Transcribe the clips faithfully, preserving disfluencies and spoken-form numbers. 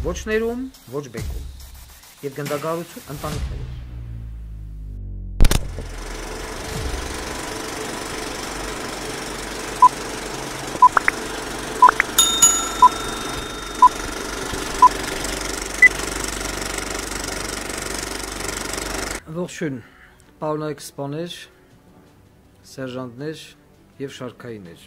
ոչ ներում, ոչ բեկում, և գնդագարություն ընտանիքներով։ Ողջույն, պարոնայք սպաներ, սերժանտներ և շարքայիններ։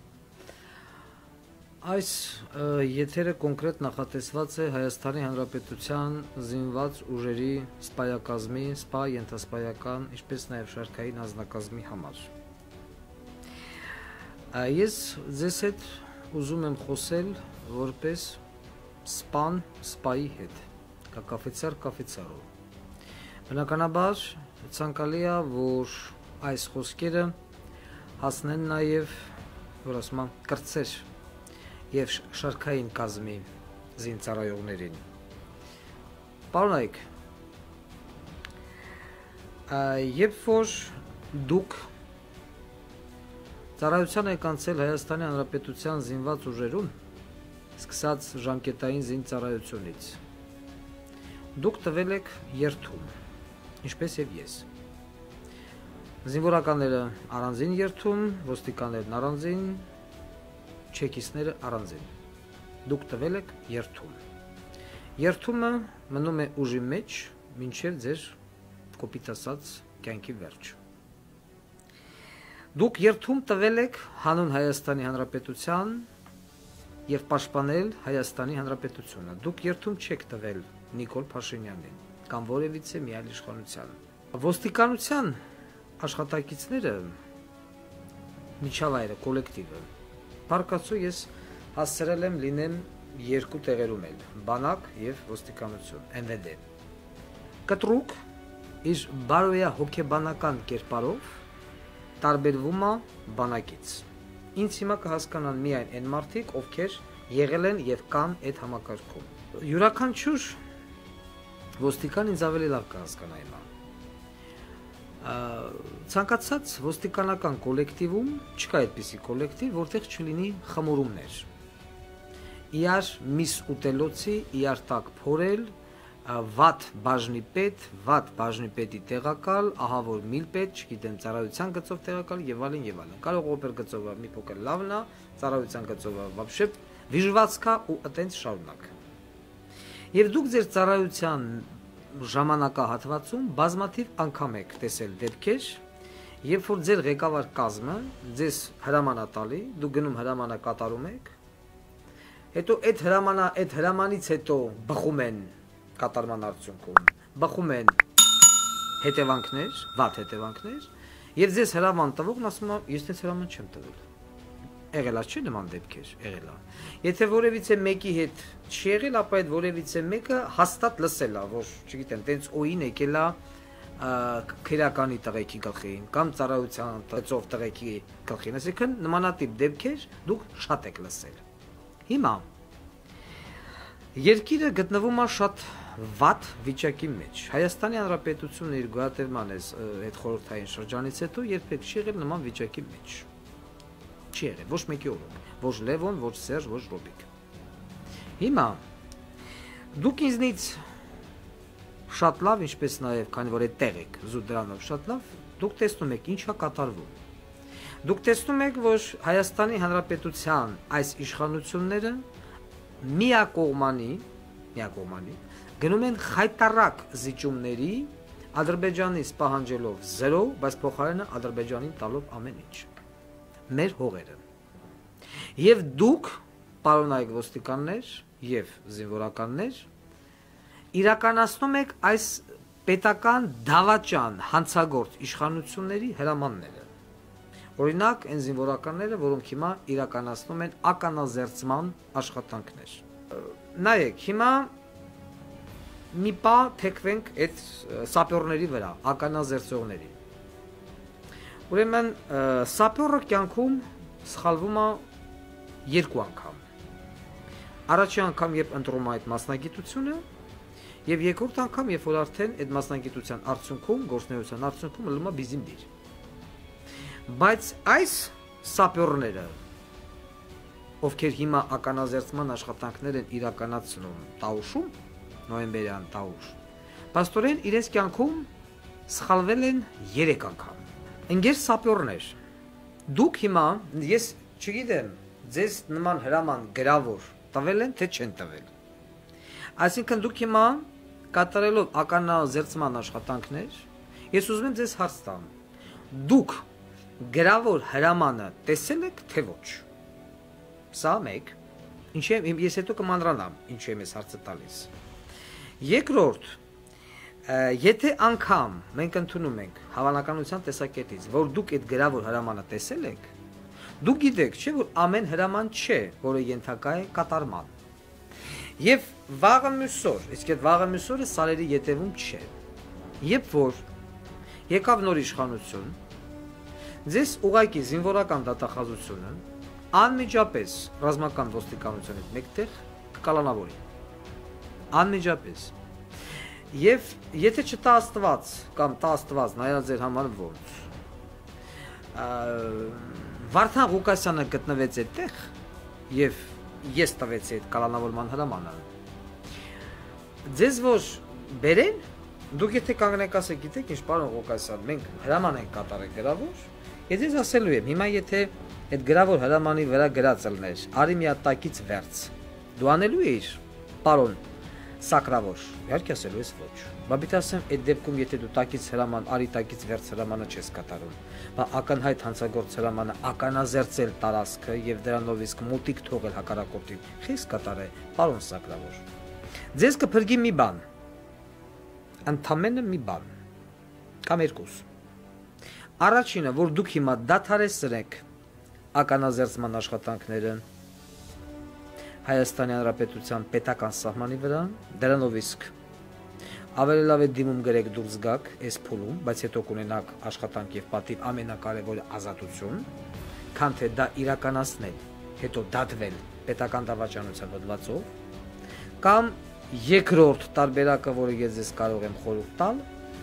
Այս եթերը կոնկրետ նախատեսված է Հայաստանի Հանրապետության զինված ուժերի սպայակազմի, սպա ենթասպայական, ինչպես նաև շարքային անձնակազմի համար։ Ես ձեզ հետ ուզում եմ խոսել որպես սպան սպայի հետ, կակաֆեցար կաֆեցարով։ Բնականաբար ցանկալի է, որ այս խոսքերը հասնեն նաև, որ ասում եմ, կրտսեր և շարքային կազմի զինծառայողներին։ Պարոնայք, երբ որ դուք ծառայության եք անցել Հայաստանի Հանրապետության զինված ուժերում, սկսած ժամկետային զինծառայությունից, դուք տվել եք երթում, ինչպես և ես։ Զինվորականները առանձին երթում, ոստիկաններն առանձին, չեկիստները առանձին։ Դուք տվել եք երթում։ Երթումը մնում է ուժի մեջ, մինչև ձեր կոպիտ ասած կյանքի վերջ։ Դուք երթում տվել եք հանուն Հայաստանի Հանրապետության և պաշտպանել Հայաստանի Հանրապետությունը։ Դուք երթում չեք տվել Նիկոլ Փաշինյանին կամ որևիցե մի այլ իշխանության։ Ոստիկանության աշխատակիցները, միջավայրը, կոլեկտիվը, բարկացու ես հասցրել եմ լինեմ երկու տեղերում էլ, բանակ և ոստիկանություն, Էն Վե Դե։ Կտրուկ իր բարոյահոգեբանական կերպարով տարբերվում է բանակից։ Ինձ հիմա կհասկանան միայն այն մարդիկ, ովքեր եղել են և կան այդ համակարգում։ Յուրաքանչյուր ոստիկան ինձ ավելի լավ կհասկանա հիմա։ Ցանկացած ոստիկանական կոլեկտիվում չկա այդպիսի կոլեկտիվ, որտեղ չլինի խմորումներ։ Իրար միս ուտելոցի, իրար տակ փորել, վատ բաժնի պետ, վատ բաժնի պետի տեղակալ, ահավոր միլ պետ, չգիտեմ, ծառայության գծով տեղակալ եւ այլն եւ այլն։ Կարող օպեր գծովը մի փոքր լավն է, ծառայության գծովը вообще վիժվածքա ու այտենց շարունակ։ Եվ դուք ձեր ծառայության ժամանակահատվածում բազմաթիվ անգամ եք տեսել դեպքեր, երբ որ ձեր ղեկավար կազմը ձեզ հրաման է տալի, դուք գնում հրամանը կատարում եք, հետո այդ հրամանա, այդ հրամանից հետո բխում են կատարման արդյունքում, բխում են հետևանքներ, վատ հետևանքներ, եւ ձեզ հրաման տվողն ասում է, ես դες հրաման չեմ տվել։ Եղել է չէ նման դեպքեր, եղել է։ Եթե որևիցե մեկի հետ չի եղել, ապա այդ որևիցե մեկը հաստատ լսել է, որ, չգիտեմ, տենց օին եկել է քրեականի տղեկի գլխին կամ ծառայության ծով տղեկի գլխին, այսինքն նմանատիպ դեպքեր դուք շատ եք լսել։ Հիմա երկիրը գտնվում է շատ վատ վիճակի մեջ։ Հայաստանի Հանրապետությունը իր գոյատևման այդ խորհրդային շրջանից հետո երբեք չի եղել նման վիճակի մեջ։ Չի եղել ոչ մեկի օրոք, ոչ Լևոն, ոչ Սերժ, ոչ Ռոբիկ։ Հիմա դուք ինձնից շատ լավ, ինչպես նաև քանի որ այդտեղ եք, զուտ դրանով շատ լավ, դուք տեսնում եք ինչա կատարվում։ Դուք տեսնում եք, որ Հայաստանի Հանրապետության այս իշխանությունները միակողմանի, միակողմանի գնում են խայտառակ զիջումների, Ադրբեջանից պահանջելով զերո, բայց փոխարենը Ադրբեջանին տալով ամեն ինչ։ Մեր հողերը։ Եվ դուք, պարոնայք ոստիկաններ և զինվորականներ, իրականացնում եք այս պետական դավաճան հանցագործ իշխանությունների հրամանները։ Օրինակ, այն զինվորականները, որոնք հիմա իրականացնում են ականազերծման աշխատանքներ։ Նայեք, հիմա մի պա թեքվենք այդ սապյորների վրա, ականազերծողների։ Ուրեմն սապյորը կյանքում սխալվում է երկու անգամ։ Առաջի անգամ, երբ ընտրում է այդ մասնագիտությունը, եւ երկրորդ անգամ, երբ որ արդեն այդ մասնագիտության արդյունքում, գործունեության արդյունքում լսում է բիզիմբիր։ Բայց այս սապյորները ովքեր հիմա ականազերծման աշխատանքներ են իրականացնում Տաուշում, նոյեմբերյան Տաուշ, պաստորեն իրենց կյանքում սխալվել են երեք անգամ։ Ընկեր սապյորներ, դուք հիմա, ես չգիտեմ, ձեզ նման հրաման գրավոր տվել են, թե չեն տվել։ Այսինքն դուք հիմա կատարելով ականազերծման աշխատանքներ, ես ուզում եմ ձեզ հարց տամ, դուք գրավոր հրամանը տեսել եք, թե ոչ։ Սա մեկ, ինչի եմ, ես հետո կմանրանամ, ինչի եմ ես հարցը տալիս։ Երկրորդ, եթե անգամ մենք ընդունում ենք հավանականության տեսակետից, որ դուք այդ գրավոր հրամանը տեսել եք, դուք գիտեք, չէ, որ ամեն հրաման չէ, որը ենթակա է կատարման։ Եվ վաղը մյուսօր, իսկ այդ վաղը մյուսօրը սարերի ետևում չէ։ Երբ որ եկավ նոր իշխանություն, ձեզ ուղղակի զինվորական դատախազությունը անմիջապես ռազմական ոստիկանությունից մեկտեղ կկալանավորի։ Անմիջապես։ Եվ եթե չտա Աստված կամ տա Աստված նայած ձեր համար ոնց, Վարդան Ղուկասյանը գտնվեց այդտեղ եւ ես տվեցի այդ կալանավորման հրամանը։ Ձեզ որ բերեն, դուք եթե կանգնեք ասեք, գիտեք ինչ, պարոն Ղուկասյան, մենք հրաման ենք կատարել գրավոր, ես ձեզ ասելու եմ, հիմա եթե այդ գրավոր հրամանի վրա գրած ելներ, արի մի հատ տակից վերց, դու անելու էիր, պարոն Սակրավոր, իհարկե ասելու ես ոչ։ Բա պիտի ասեմ, այդ դեպքում եթե դու տակից հրաման, արի տակից վերց հրամանը չես կատարում, բա ակնհայտ հանցագործ հրամանը ականազերծել տարածքը եւ դրանով իսկ մոտիկ թողել հակառակորդին, խիս կատարե, պարոն Սակրավոր։ Ձեզ կփրկի մի բան, ընդամենը մի բան, կամ երկուս։ Առաջինը, որ դուք հիմա դադարեցրեք ականազերծման աշխատանքները Հայաստանի Հանրապետության պետական սահմանի վրա, դրանով իսկ ավելի լավ է դիմում գրեք դուրս գաք այս փուլում, բայց հետո կունենաք աշխատանք եւ պատիվ ամենակարևորը ազատություն, քան թե դա իրականացնել, հետո դատվել պետական դավաճանության հոդվածով, կամ երկրորդ տարբերակը, որը ես ձեզ կարող եմ խորհուրդ տալ,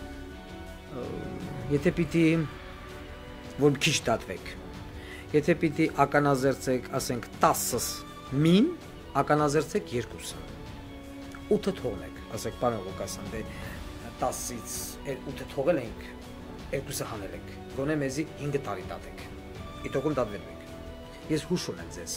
եթե պիտի որ քիչ դատվեք, եթե պիտի ականազերծեք, ասենք տասը մին, ականազերծեք երկուսը, ութը թողնեք, ասեք պարոն Ղուկասյան, դե տասից ութը թողել ենք, երկուսը հանել եք, գոնե մեզի հինգ տարի դատեք, իտոքում դատվելու եք, ես հուշ ունեմ ձեզ,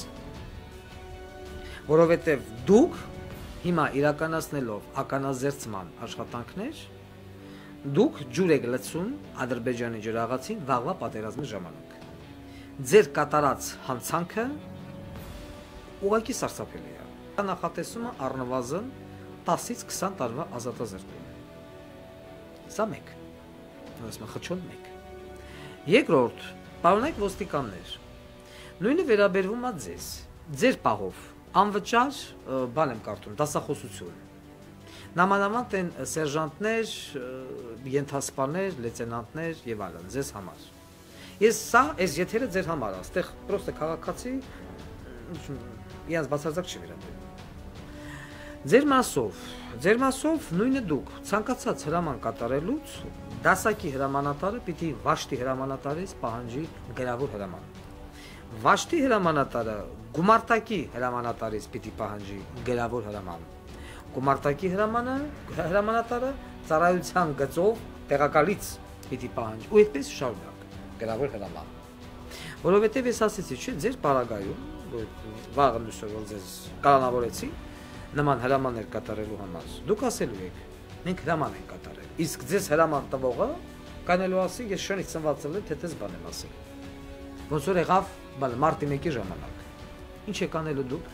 որովհետև դուք հիմա իրականացնելով ականազերծման աշխատանքներ, դուք ջուր եք լցում Ադրբեջանի ջրաղացին վաղվա պատերազմի ժամանակ, ձեր կատարած հանցանքը ուղղակի սարսափելի է։ Նախատեսումը առնվազն տասից քսան տարվա ազատազրկում։ Սա մեկ։ Ասում եմ խչոն մեկ։ Երկրորդ, պարոնայք ոստիկաններ, նույնը վերաբերվում է ձեզ, ձեր պահով, անվճար բան եմ կարդում, դասախոսություն։ Նամանավանդ են սերժանտներ, ենթասպաներ, լեյտենանտներ եւ այլն, ձեզ համար։ Ես սա, այս եթերը ձեր համար է, այստեղ պրոստը քաղաքացի իրանց բացարձակ չի վերաբերում։ Ձեր մասով, ձեր մասով նույնը դուք ցանկացած հրաման կատարելուց դասակի հրամանատարը պիտի վաշտի հրամանատարից պահանջի գրավոր հրաման։ Վաշտի հրամանատարը գումարտակի հրամանատարից պիտի պահանջի գրավոր հրաման։ Գումարտակի հրամանը հրամանատարը ծառայության գծով տեղակալից պիտի պահանջի ու այդպես շարունակ գրավոր հրաման։ Որովհետև ես ասեցի, չէ, ձեր պարագայում վաղը մյուսօր որ ձեզ կալանավորեցի նման հրամաններ կատարելու համար, դուք ասելու եք, մենք հրաման ենք կատարել, իսկ ձեզ հրաման տվողը կանելու ասի, ես շնից ծնված եմ, թե տես բան եմ ասել։ Ոնց որ եղավ մարտի մեկի ժամանակ, ինչ եք անելու դուք,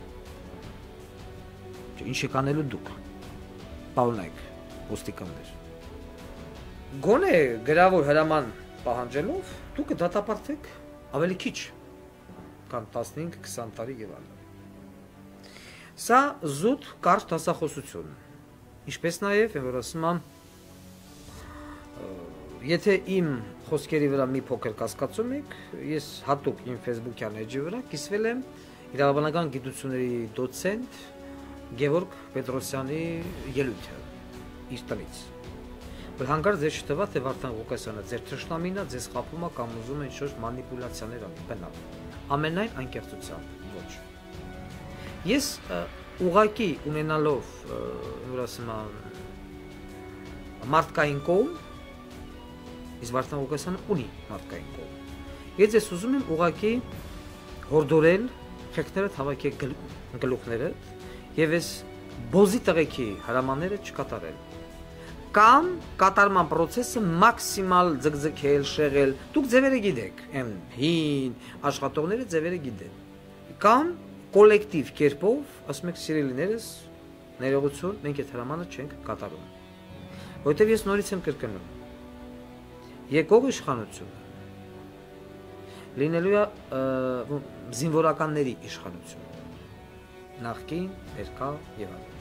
ինչ եք անելու դուք, պարոնայք ոստիկաններ, գոնե գրավոր հրաման պահանջելով, դուք դատապարտեք ավելի քիչ, կամ տասնհինգ քսան տարի եւ այլն։ Սա զուտ կարճ դասախոսություն։ Ինչպես նաեւ եմ որ ասում եմ, եթե իմ խոսքերի վրա մի փոքր կասկածում եք, ես հատուկ իմ Facebook-յան էջի վրա կիսվել եմ իրավաբանական գիտությունների դոցենտ Գևորգ Պետրոսյանի ելույթը իր տնից։ Որ հանկարծ ձեզ չթվա, թե Վարդան Ղուկասյանը ձեր թշնամին է, ձեզ խաբում է կամ ուզում է ինչ-որ մանիպուլյացիաներ անի, բնավ։ Ամենայն անկեղծությամբ ոչ։ Ես ուղակի ունենալով որ ասում եմ մարդկային կողմ, իսկ Վարդան Ղուկասյանը ունի մարդկային կողմ։ Ես ես ուզում եմ ուղակի հորդորել խեղդները հավաքել գլուխները եւ ես բոզի տղեկի հրամանները չկատարել։ Կամ կատարման process-ը մաքսիմալ ձգձգել, շեղել, դուք ձևերը գիտեք, այն հին աշխատողները ձևերը գիտեն։ Կամ կոլեկտիվ կերպով, ասում եք սիրելիներս, ներողություն, մենք այդ հրամանը չենք կատարում։ Որտեւ ես նորից եմ կրկնում։ Եկող իշխանությունը լինելու է զինվորականների իշխանություն։ Նախկին, ներկա եւ այլն։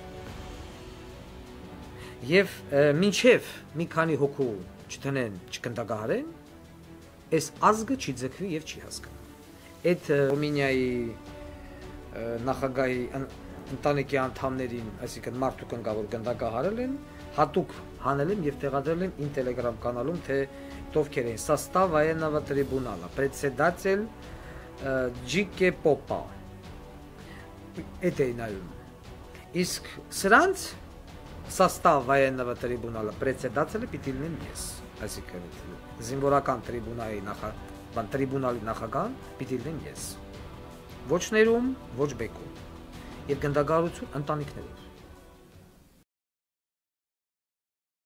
Եվ մինչև մի քանի հոգու չտնեն, չկնդագահարեն, այս ազգը չի ձգվի եւ չի հասկանա։ Այդ Ռումինիայի նախագահի ընտանիքի անդամներին, այսինքն մարդու կնգավոր գնդագահարել են, հատուկ հանել են եւ տեղադրել են ին Telegram կանալում, թե ովքեր են Состав военного трибунала, председатель Ջիկե Պոպա։ Այդ է նայում։ Իսկ սրանց Состав военного трибунала председателя պիտի լինեմ ես, այսինքն զինվորական տրիբունալի նախագահ, տրիբունալի նախագահ պիտի լինեմ ես։ Ոչ ներում, ոչ բեկում։ Եվ գնդագարություն ընտանիքներով։